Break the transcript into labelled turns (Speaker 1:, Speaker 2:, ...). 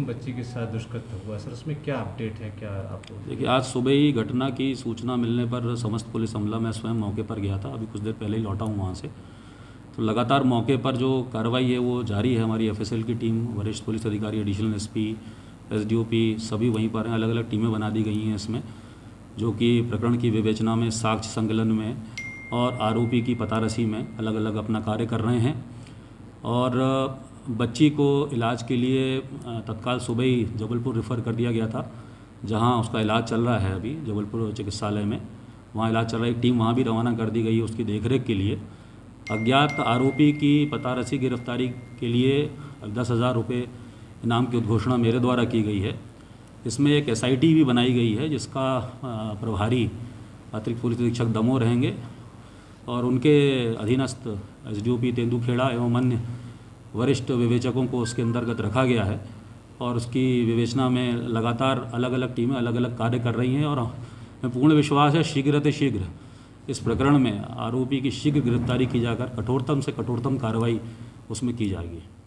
Speaker 1: बच्ची के साथ दुष्कर्म हुआ सर, उसमें क्या अपडेट है, क्या आपको?
Speaker 2: देखिए, आज सुबह ही घटना की सूचना मिलने पर समस्त पुलिस अमला मैं स्वयं मौके पर गया था। अभी कुछ देर पहले ही लौटा हूँ वहाँ से। तो लगातार मौके पर जो कार्रवाई है वो जारी है। हमारी एफएसएल की टीम, वरिष्ठ पुलिस अधिकारी, एडिशनल एसपी, एसडीओपी सभी वहीं पर हैं। अलग अलग टीमें बना दी गई हैं इसमें, जो कि प्रकरण की विवेचना में, साक्ष्य संकलन में और आरोपी की पतारसी में अलग अलग अपना कार्य कर रहे हैं। और बच्ची को इलाज के लिए तत्काल सुबह ही जबलपुर रेफ़र कर दिया गया था, जहां उसका इलाज चल रहा है अभी जबलपुर चिकित्सालय में। वहां इलाज चल रहा है। एक टीम वहां भी रवाना कर दी गई है उसकी देखरेख के लिए। अज्ञात आरोपी की पतारसी गिरफ्तारी के लिए 10,000 रुपये इनाम की उद्घोषणा मेरे द्वारा की गई है। इसमें एक एसआईटी भी बनाई गई है, जिसका प्रभारी अतिरिक्त पुलिस अधीक्षक दमोह रहेंगे और उनके अधीनस्थ एसडीओपी तेंदुखेड़ा एवं अन्य वरिष्ठ विवेचकों को उसके अंतर्गत रखा गया है। और उसकी विवेचना में लगातार अलग अलग टीमें अलग अलग कार्य कर रही हैं। और मैं पूर्ण विश्वास है शीघ्र इस प्रकरण में आरोपी की शीघ्र गिरफ्तारी की जाकर कठोरतम से कठोरतम कार्रवाई उसमें की जाएगी।